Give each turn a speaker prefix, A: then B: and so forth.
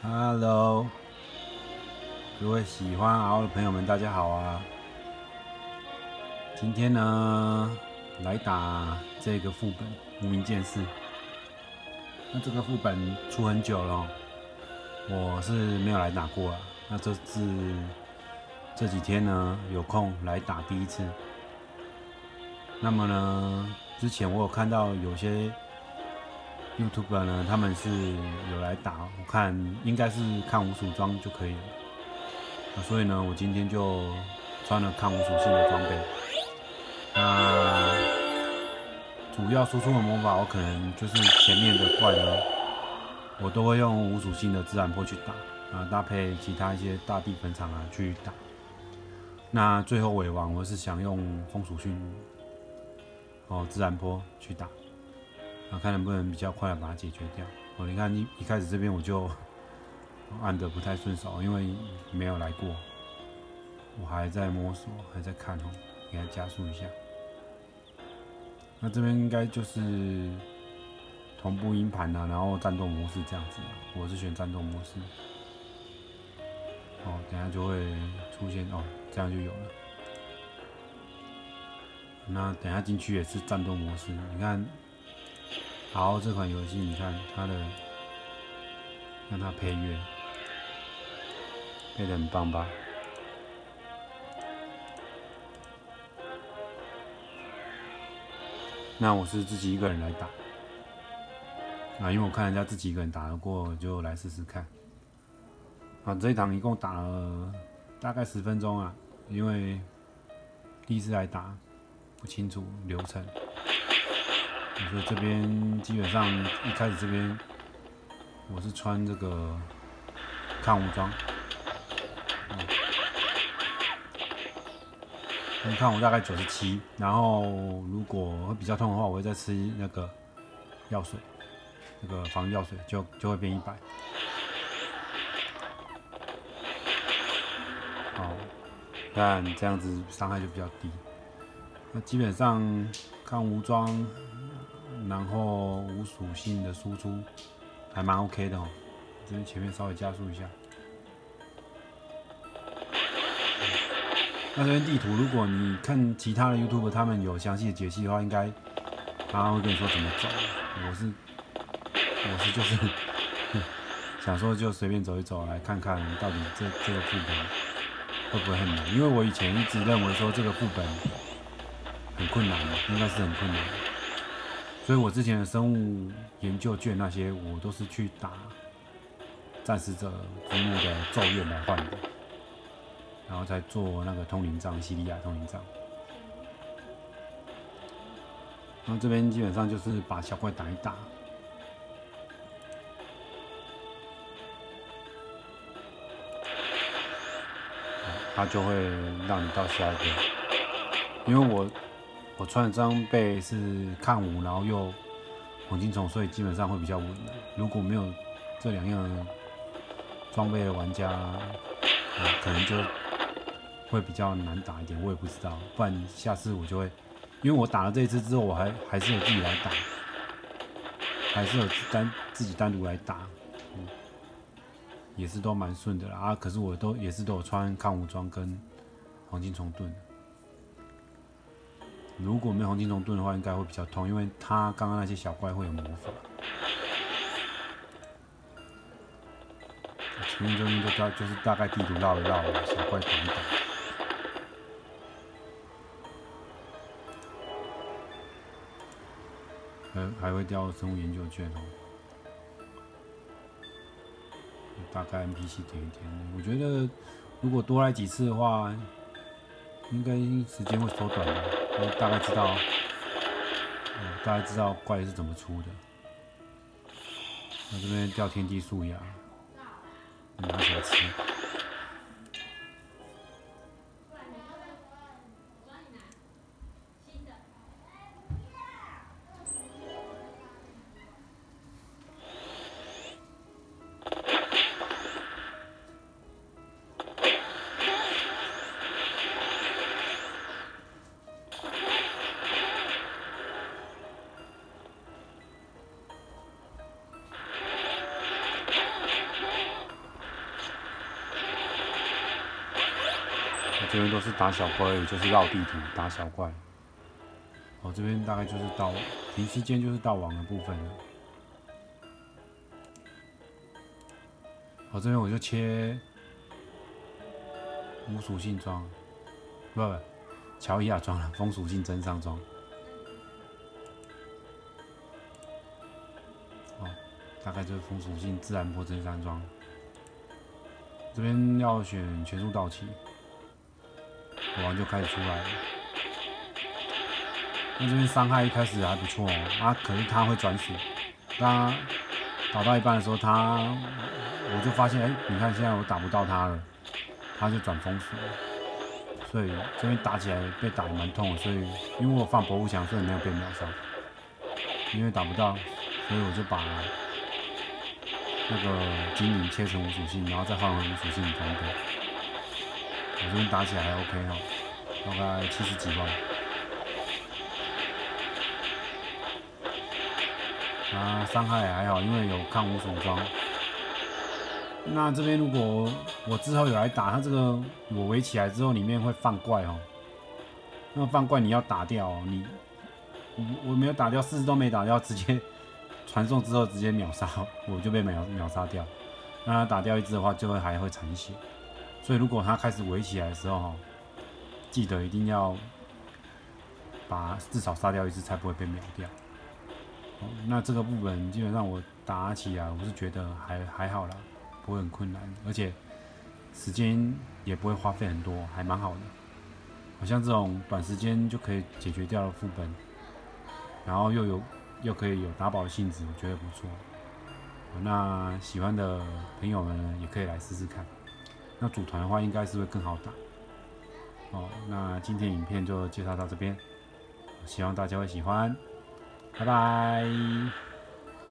A: Hello，各位喜欢熬的朋友们，大家好啊！今天呢，来打这个副本《无名剑士》。那这个副本出很久了，我是没有来打过啊。那这几天呢，有空来打第一次。那么呢，之前我有看到有些 YouTuber 呢，他们是有来打，我看应该是看无属装就可以了。所以呢，我今天就穿了抗无属性的装备。那主要输出的魔法，我可能就是前面的怪呢，我都会用无属性的自然波去打，搭配其他一些大地坟场去打。那最后尾王，我是想用风属性自然波去打。看能不能比较快的把它解决掉。你看一开始这边我就按得不太顺手，因为没有来过，我还在摸索，还在看给它加速一下。那这边应该就是同步音盘然后战斗模式这样子。我是选战斗模式。等一下就会出现这样就有了。那等一下进去也是战斗模式，你看。好，这款游戏你看它的，看它配乐，配得很棒吧？那我是自己一个人来打，因为我看人家自己一个人打得过，就来试试看。这一场一共打了大概10分钟因为第一次来打，不清楚流程。所以这边基本上一开始这边我是穿这个抗无装，抗无大概97，然后如果会比较痛的话，我会再吃那个药水，那个防御药水就会变100。但这样子伤害就比较低。那基本上抗无装。然后无属性的输出还蛮 OK 的这边前面稍微加速一下。那这边地图，如果你看其他的 YouTube 他们有详细的解析的话，应该他会跟你说怎么走。我是就是想说就随便走一走，来看看到底这个副本会不会很难？因为我以前一直认为说这个副本很困难的，应该是很困难的。所以我之前的生物研究卷那些，我都是去打战死者之墓的咒怨来换的，然后再做那个通灵杖，西利亚通灵杖。然后这边基本上就是把小怪打一打，它就会让你到下一个。因为我穿的装备是抗无，然后又黄金虫，所以基本上会比较稳。如果没有这2样装备的玩家，可能就会比较难打一点。我也不知道，不然下次我就会，因为我打了这一次之后，我还是有自己来打，还是有自己单独来打，也是都蛮顺的啦。可是我也是都有穿抗无装跟黄金虫盾。如果没有黄金虫盾的话，应该会比较痛，因为他刚刚那些小怪会有魔法。前面就是大概地图绕一绕，小怪打一打。还会掉生物研究卷大概 NPC 点一点。我觉得如果多来几次的话，应该时间会缩短吧。大概知道怪是怎么出的。那这边掉天地树芽，拿起来吃。 这边都是打小怪，也就是绕地图打小怪。哦，这边大概就是到停时间就是到网的部分了。哦，这边我就切无属性装，不，乔伊亚装了，风属性真上装。哦，大概就是风属性自然波真上装。这边要选全速到期，完就开始出来了。那这边伤害一开始还不错哦，可是他会转属，他打到一半的时候，我就发现，你看现在我打不到他了，他就转风属了，所以这边打起来被打得蛮痛的，所以因为我放博物墙，所以没有被秒杀，因为打不到，所以我就把那个精灵切成无属性，然后再换回无属性的装备。我这边打起来还 OK 哦，大概70几万。伤害还好，因为有抗无属装。那这边如果我之后有来打，它这个我围起来之后，里面会放怪哦。那放怪你要打掉哦，我没有打掉，4只都没打掉，直接传送之后直接秒杀，我就被秒杀掉。那他打掉1只的话，就还会残血。所以如果他开始围起来的时候，记得一定要把至少杀掉1只，才不会被秒掉。那这个部分基本上我打起来，我是觉得还好啦，不会很困难，而且时间也不会花费很多，还蛮好的。好像这种短时间就可以解决掉的副本，然后又可以有打宝性质，我觉得不错。那喜欢的朋友们呢，也可以来试试看。那组团的话，应该是会更好打。那今天影片就介绍到这边，希望大家会喜欢。拜拜。